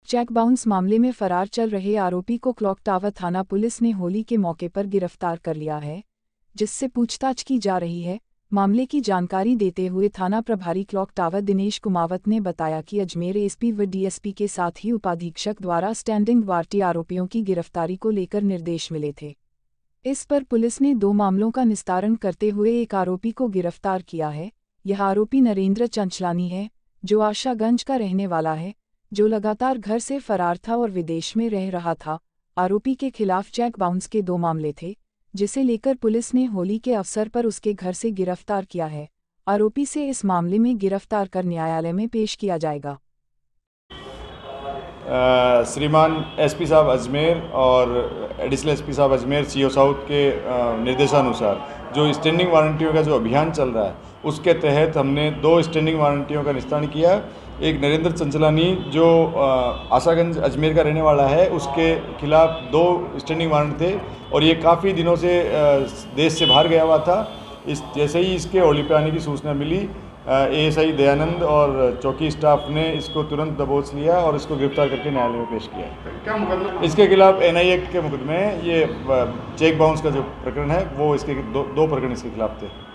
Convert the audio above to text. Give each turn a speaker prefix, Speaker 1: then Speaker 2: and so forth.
Speaker 1: Cheque bounce मामले में फरार चल रहे आरोपी को क्लॉक टावर थाना पुलिस ने होली के मौके पर गिरफ्तार कर लिया है, जिससे पूछताछ की जा रही है। मामले की जानकारी देते हुए थाना प्रभारी क्लॉक टावर दिनेश कुमावत ने बताया कि अजमेर एसपी व डीएसपी के साथ ही उपाधीक्षक द्वारा स्टैंडिंग वारंटी आरोपियों की गिरफ्तारी को लेकर निर्देश मिले थे। इस पर पुलिस ने 2 मामलों का निस्तारण करते हुए एक आरोपी को गिरफ्तार किया है। यह आरोपी नरेंद्र चंचलानी है, जो आशागंज का रहने वाला है, जो लगातार घर से फरार था और विदेश में रह रहा था। आरोपी के खिलाफ चेक बाउंस के 2 मामले थे, जिसे लेकर पुलिस ने होली के अवसर पर उसके घर से गिरफ्तार किया है। आरोपी से इस मामले में गिरफ्तार कर न्यायालय में पेश किया जाएगा।
Speaker 2: श्रीमान एसपी साहब अजमेर और एडिशनल एसपी साहब अजमेर सीओ साउथ के निर्देशानुसार जो स्टैंडिंग वारंटियों का जो अभियान चल रहा है, उसके तहत हमने 2 स्टैंडिंग वारंटियों का निस्तारण किया। एक नरेंद्र चंचलानी जो आशागंज अजमेर का रहने वाला है, उसके खिलाफ 2 स्टैंडिंग वारंट थे और ये काफ़ी दिनों से देश से बाहर गया हुआ था। जैसे ही इसके होली पे आने की सूचना मिली, एएसआई दयानंद और चौकी स्टाफ ने इसको तुरंत दबोच लिया और इसको गिरफ्तार करके न्यायालय में पेश किया।
Speaker 3: क्या मुकदमा?
Speaker 2: इसके खिलाफ एनआई एक्ट के मुकदमे, ये चेक बाउंस का जो प्रकरण है वो इसके 2 प्रकरण इसके खिलाफ थे।